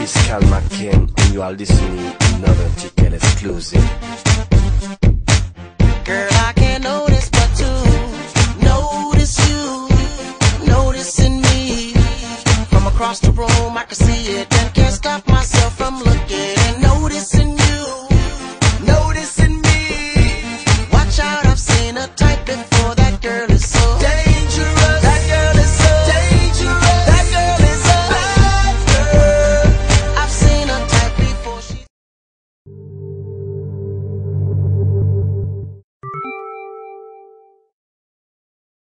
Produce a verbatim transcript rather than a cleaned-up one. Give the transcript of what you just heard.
is Cal McCain, and you are listening to another Ticket exclusive. Girl, I can't notice but to notice you, noticing me. From across the room, I can see it and can't stop myself